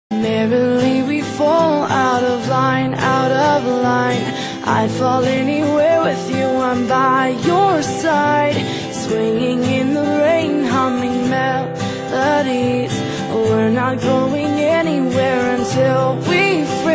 Merrily we fall out of line, out of line. I'd fall anywhere with you, I'm by your side. Swinging in the rain, humming melodies. We're not going anywhere until we